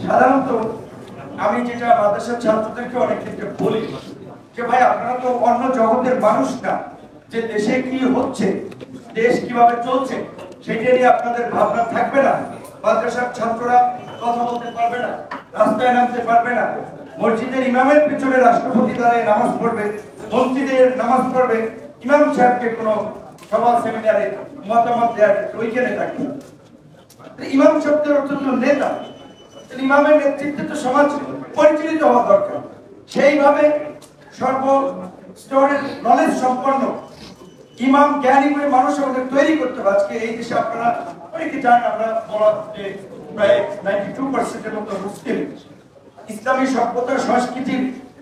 সাধারণত আমি যেটা মাদ্রাসার ছাত্রদেরকে অনেক ক্ষেত্রে বলি যে ভাই আপনারা তো অন্য জগতের মানুষ না, যে দেশে কি হচ্ছে, দেশ কিভাবে চলছে সেটা নিয়ে আপনাদের ভাবনা থাকবে না। মাদ্রাসার ছাত্ররা কথা বলতে পারবে না, রাস্তায় নামতে পারবে না, মসজিদের ইমামের পিছনে রাষ্ট্রপতি দাঁড়িয়ে নামাজ পড়বে, মসজিদের নামাজ পড়বে, ইমাম সাহেবকে কোনো সভা সেমিনারে মতামত দেওয়ার ওইখানে থাকবে। ইমাম শব্দের অর্থ তো নেতা, ইমামের নেতৃত্বে তো সমাজ পরিচালিত হওয়া দরকার। সেইভাবে সর্বস্তরের নলেজ সম্পন্ন ইমাম জ্ঞানী করে মানুষ আমাদের তৈরি করতে হবে। আজকে এই দেশে আপনারা অনেকে জানেন, আমরা বলা যে প্রায় 92% মতো মুসলিম। ইসলামী সভ্যতা সংস্কৃতির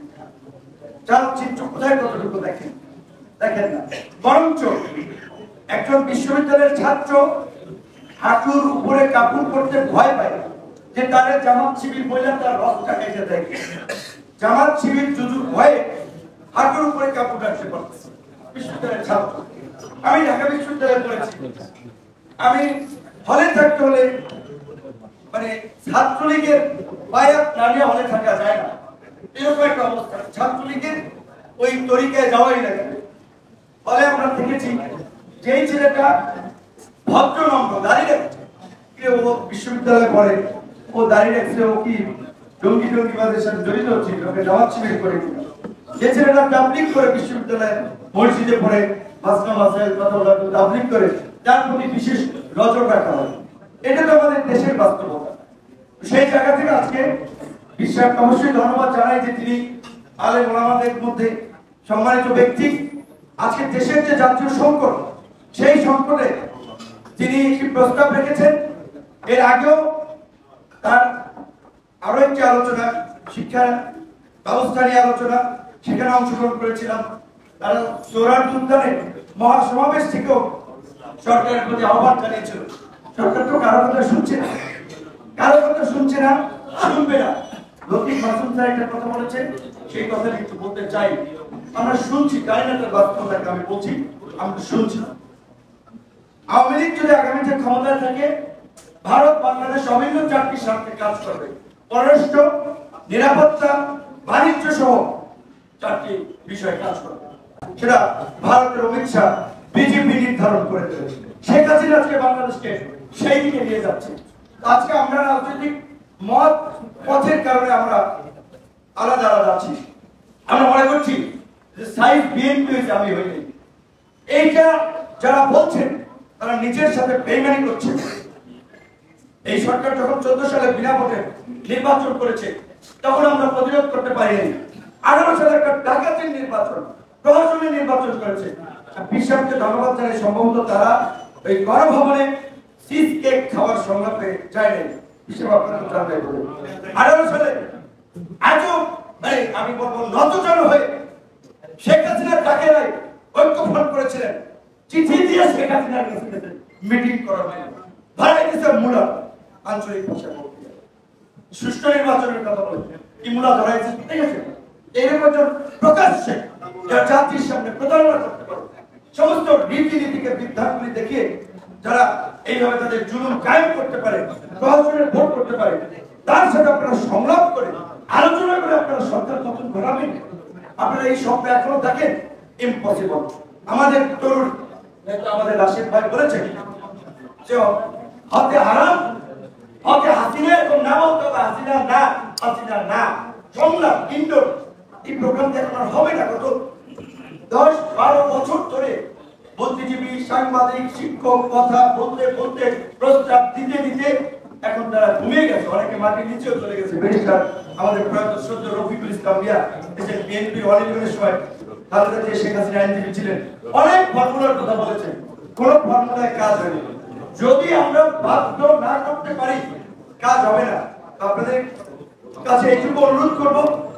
চালচিত্র কোথায় কতটুকু দেখেন না, বরঞ্চ একজন বিশ্ববিদ্যালয়ের ছাত্র হাঁটুর উপরে কাপড় পরতে ভয় পায় যে তারে জামাত শিবির বলে তার রক্তটা কেটে দেয়। জামাত শিবির যুজুর ভয়ে হাঁটুর উপরে কাপড় রাখতে পারতেছে বিশ্ববিদ্যালয়ের ছাত্র। আমি ঢাকা বিশ্ববিদ্যালয়ে পড়েছি, আমি হলে থাকতে হলে মানে ছাত্রলীগের বায়াত না নিয়ে হলে থাকা যায় না, এরকম একটা অবস্থা। ছাত্রলীগের ওই তরিকায় যাওয়াই লাগে। ফলে আমরা দেখেছি যেই ছেলেটা ভদ্রনম্র দাঁড়িয়ে রাখছে, ও বিশ্ববিদ্যালয়ে পড়ে, ও দাঁড়িয়ে রাখছে, ও কি জঙ্গিবাদের সাথে জড়িত ছিল, ওকে জামাত শিবির করে দিল। যে ছেলেটা তাবলীগ করে বিশ্ববিদ্যালয়ে মসজিদে পড়ে মাসনা মাসাইল কথা বলা তাবলীগ করে, তার প্রতি বিশেষ নজর রাখা হয়। এটা তো আমাদের দেশের বাস্তবতা। সেই জায়গা থেকে আজকে বিশ্বাস অবশ্যই ধন্যবাদ জানাই যে তিনি আলেম ওলামাদের মধ্যে সম্মানিত ব্যক্তি। আজকে দেশের যে জাতীয় সংকট, সেই সংকটে তিনি একটি প্রস্তাব রেখেছেন। এর আগেও তার আরো একটি আলোচনা, শিক্ষা ব্যবস্থা নিয়ে আলোচনা, সেখানে অংশগ্রহণ করেছিলাম। তারা সোহরাওয়ার্দী উদ্যানে মহাসমাবেশ থেকেও সরকারের প্রতি আহ্বান জানিয়েছিল। সরকার তো কারো কথা শুনছে না, শুনবে না। লতিফ মাসুদ স্যার একটা কথা বলেছেন, সেই কথা একটু বলতে চাই। আমরা শুনছি, জানি না তার বাস্তবতাকে, আমি বলছি আমরা শুনছি। আওয়ামী লীগ যদি আগামীতে ক্ষমতায় থাকে, ভারত বাংলাদেশ অভিন্ন চারটি স্বার্থে কাজ করবে। পররাষ্ট্র, নিরাপত্তা, বাণিজ্য সহ চারটি বিষয়ে কাজ করবে। সেটা ভারতের অমিত শাহ বিজেপি নির্ধারণ করে দেবে। শেখ হাসিনা আজকে বাংলাদেশকে সেই দিকে নিয়ে যাচ্ছে। আজকে আমরা রাজনৈতিক মত পথের কারণে আমরা আলাদা আছি। আমরা মনে করছি যে সাইড বিএনপি হয়েছে, আমি হইনি। এইটা যারা বলছেন তারা নিজের সাথে বেইমানি করছে। এই সরকার যখন 14 সালে বিনা ভোটে নির্বাচন করেছে, তখন আমরা প্রতিরোধ করতে পারিনি। 18 সালে একটা ডাকাতির নির্বাচন, প্রহসনের নির্বাচন করেছে। বিশ্বকে ধন্যবাদ জানাই, সম্ভবত তারা ওই গণভবনে চিজ কেক খাওয়ার সংলাপে যায় নাই। হিসেবে আপনারা জানতে পারবেন 18 সালে আজও আমি বলবো নতজন হয়ে শেখ হাসিনার ডাকে নাই ঐক্য ফোন করেছিলেন, চিঠি দিয়ে শেখ হাসিনার কাছে মিটিং করা হয়। ধরাই দিয়েছে মূলা আঞ্চলিক ভাষায় সুষ্ঠু নির্বাচনের কথা বলে কি মূলা ধরাইছে, ঠিক আছে? এরকম প্রকাশ্যে জাতির সামনে প্রতারণা করতে পারে, সমস্ত রীতিনীতিকে বিদ্যাগুলি দেখিয়ে যারা এইভাবে তাদের জুলুম কায়েম করতে পারে, প্রহসনের ভোট করতে পারে, তার সাথে আপনারা সংলাপ করে আলোচনা করে আপনারা সরকার পতন ঘটাবেন। আপনারা এই স্বপ্ন এখনো দেখেন, ইম্পসিবল। আমাদের তরুণ নেতা আমাদের রাশিদ ভাই বলেছেন যে হতে হারাম, হতে হাসিনা, এবং না বলতে হবে হাসিনা না, হাসিনা না। সংলাপ ইন্ডোর এই প্রোগ্রাম এখন আর হবে না। গত 10-12 বছর ধরে বুদ্ধিজীবী, সাংবাদিক, শিক্ষক কথা বলতে বলতে, প্রস্তাব দিতে দিতে এখন তারা ঘুমিয়ে গেছে, অনেকে মাটির নিচেও চলে গেছে। ব্যারিস্টার আমাদের প্রয়াত শ্রদ্ধা রফিকুল ইসলাম মিয়া, দেশের বিএনপি অলিগনের সময় খালেদা জিয়া শেখ হাসিনা আইনজীবী ছিলেন, অনেক ফর্মুলার কথা বলেছেন, কোন ফর্মুলায় কাজ হয়নি। যদি আমরা বাধ্য না করতে পারি, কাজ হবে না। আপনাদের কাছে এইটুকু অনুরোধ করব,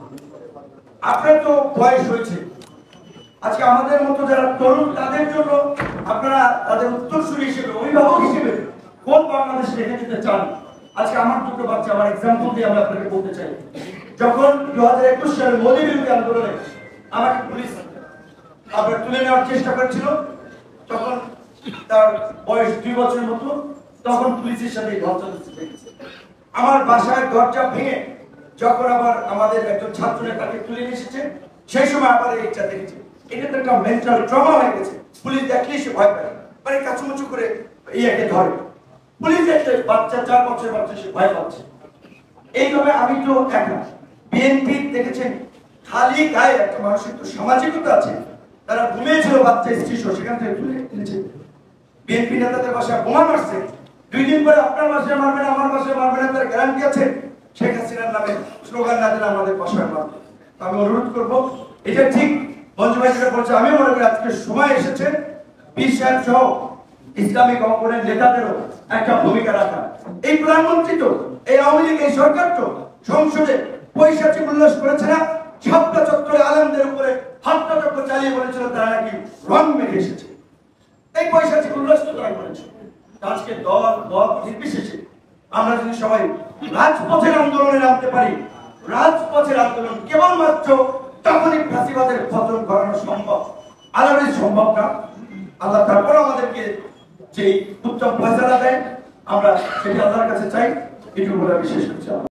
আপনার তো বয়স হয়েছে, আজকে আমাদের মতো যারা তরুণ তাদের জন্য আপনারা তাদের উত্তরসূরি হিসেবে, অভিভাবক হিসেবে কোন বাংলাদেশ রেখে দিতে চান? আজকে আমার দুটো বাচ্চা, আমার এক্সাম্পল দিয়ে আমি আপনাকে বলতে চাই। যখন 2021 সালে মোদী বিরোধী আন্দোলনে আমাকে পুলিশ আবার তুলে নেওয়ার চেষ্টা করেছিল, তখন তার বয়স 2 বছরের মতো, তখন পুলিশের সাথে আমার বাসায় দরজা ভেঙে যখন আবার আমাদের একজন ছাত্র নেতাকে তুলে নিয়ে এসেছে, সেই সময় আবার এইটা দেখেছে। এটা তো একটা মেন্টাল ট্রমা হয়ে গেছে। পুলিশ দেখলেই সে ভয় পায়, মানে কাছুমুচু করে ইয়াকে ধরে। পুলিশ দেখলে বাচ্চা 4 বছরের বাচ্চা সে ভয় পাচ্ছে। এইভাবে আমি তো একা। বিএনপি দেখেছেন খালি গায়ে একটা মানুষের তো সামাজিকতা আছে। তারা ঘুমিয়েছিল বাচ্চা স্ত্রী সেখান থেকে তুলে এনেছে। বিএনপি নেতাদের বাসায় বোমা মারছে, 2 দিন পরে আপনার বাসায় মারবে না, আমার বাসায় মারবে না, তার গ্যারান্টি আছে? শেখ হাসিনার নামে স্লোগান না দিলে আমাদের বাসায় মারবে। আমি অনুরোধ করবো, এটা ঠিক মঞ্জু ভাই যেটা বলছে, আমি মনে করি আজকে সময় এসেছে পীর সাহেব সহ ইসলামিক অঙ্গনের নেতাদেরও একটা ভূমিকা রাখা। এই প্রধানমন্ত্রী তো, এই আওয়ামী লীগ, এই সরকার তো সংসদে পৈশাচিক উল্লাস করেছে না? শাপলা চত্বরে আলেমদের উপরে হত্যাযজ্ঞ চালিয়ে বলেছিল তারা নাকি রং মেখে এসেছে। এই পৈশাচিক উল্লাস তো তারা করেছে। আজকে দল মত নির্বিশেষে আমরা যদি সবাই রাজপথের আন্দোলনে নামতে পারি, রাজপথের আন্দোলন কেবলমাত্র তখনই ফাঁসিবাদের পতন ঘটানো সম্ভব। আল্লাহর সম্ভব না। আল্লাহ তারপর আমাদেরকে যে উত্তম ফয়সালা দেয়, আমরা সেটা আল্লাহর কাছে চাই। এটুকু বলে বিশেষ কিছু